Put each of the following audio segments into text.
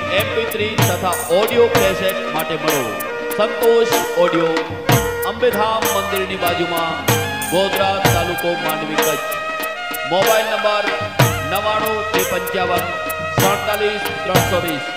MP3 तथा audio cassette माटे मळो संतोष audio Ambedham मंदिर नी बाजू में गोधरा तालुको Mandvi Kutch. Mobile number 99 55 47 320।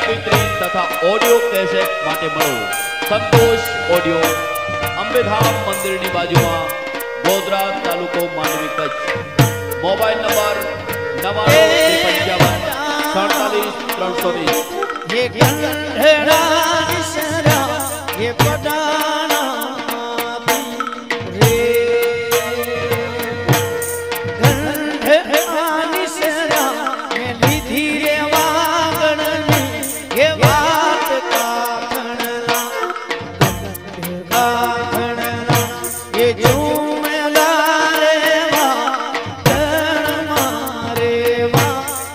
MP3 તથા ઓડિયો કેસેટ માટે મળો સંતોષ ઓડિયો અંબેધામ મંદિરની બાજુમાં ગોધરા તાલુકો માંડવી કચ્છ મોબાઈલ નંબર 9955 47 320 ये गंधड़ा निसरा ये पटाना रे गंधड़ा निसरा ये लीधी रे वागणनी ये बात का खणना ये झूमला रे वा मारे वा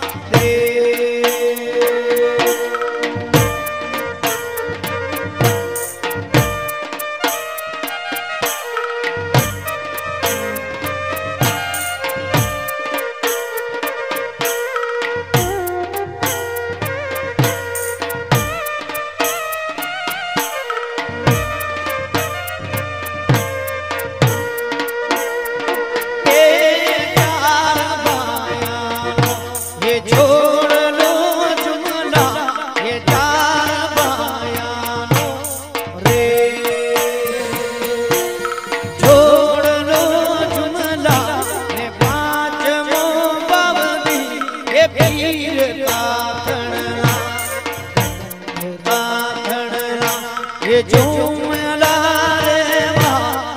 ये झूमला रे वा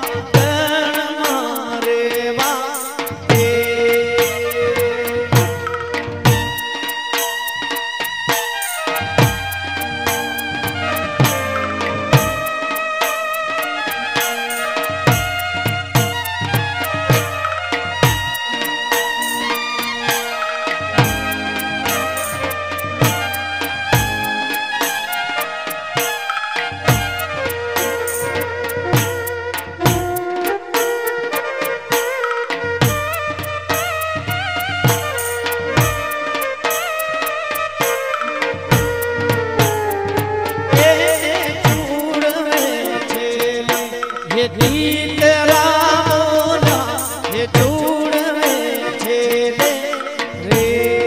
मारे वा ये गीत रामोना ये चूड़ में छेले रे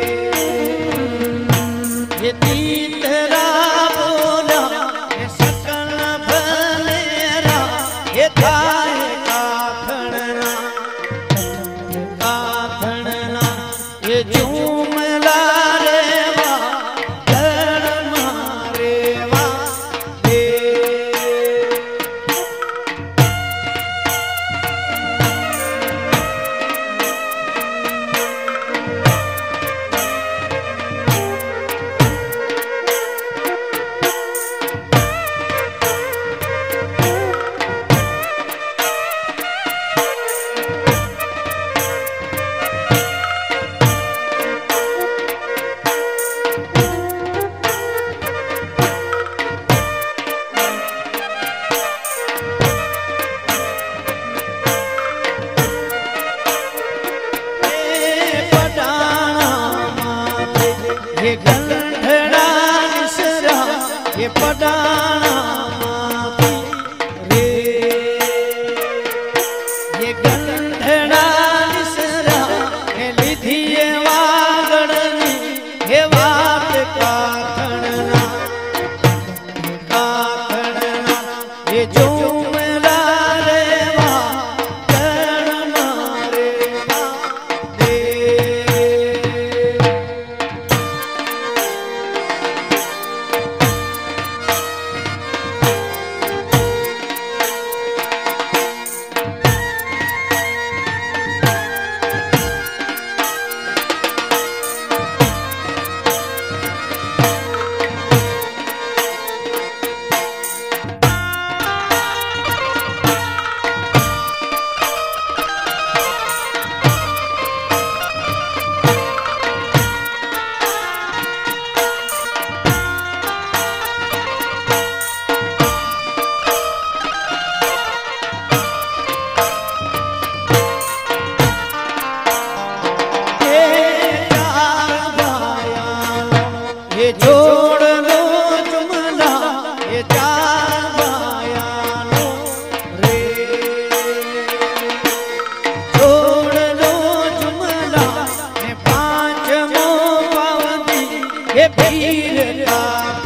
ये गीत रामोना ये सकल भलेरा ये थाय का खणना ये झूमला रे वा मारे वा ये गंधड़ा निसरा ये पटाना रे ये गंधड़ा निसरा ये लीधी ये वागणनी ये बात का खणना ये झूमला रे वा मारे वा ये जोड़ लो जुमला ये चार बायानो रे जोड़ लो जुमला ये पांच मोबावती ये भीर का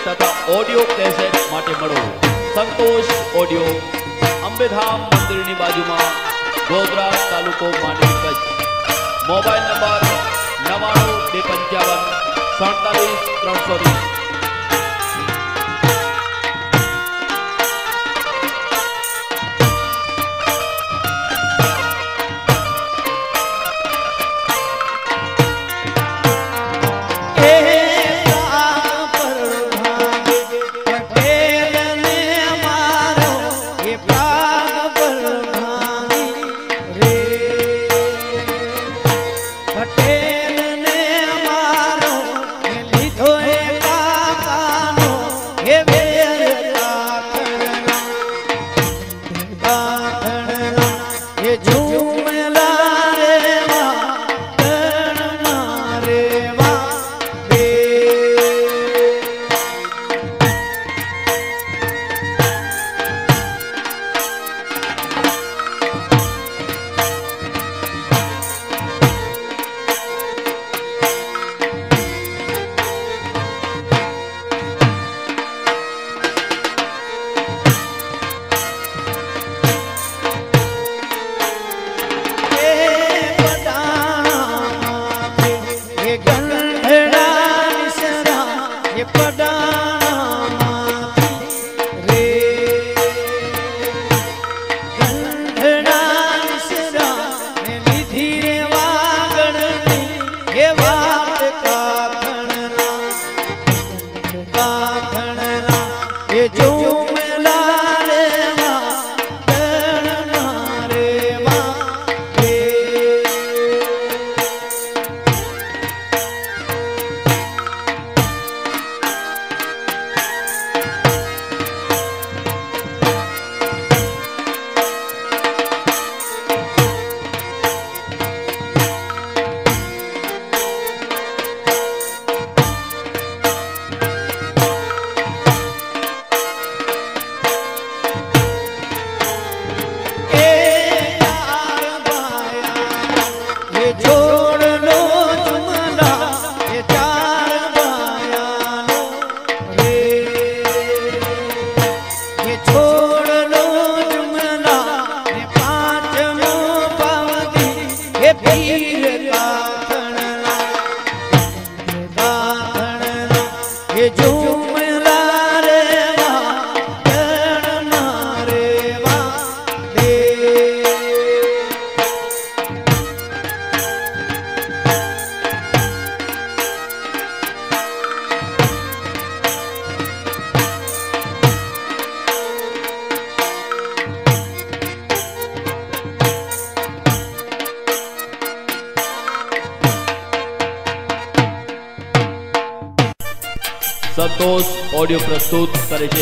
તથા ઓડિયો કેસેટ માટે મળો સંતોષ ઓડિયો, અંબેધામ મંદિરની બાજુમાં, ગોધરા, તાલુકો Mandvi, Kutch. Mobile number 99 255 47 320. Santosh audio प्रस्तुत करे छे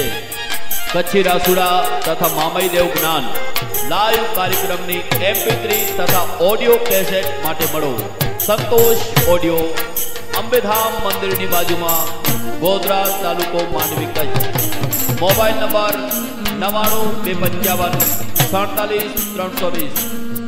कच्छी रासुड़ा तथा मामई देव ज्ञान लाइव कार्यक्रमनी MP3 तथा ऑडियो कैसेट माटे मळो संतोष ऑडियो, अंबेधाम मंदिरनी बाजुमां, गोधरा, तालुको मांडवी, कच्छ. Mobile number 99 255 47 320.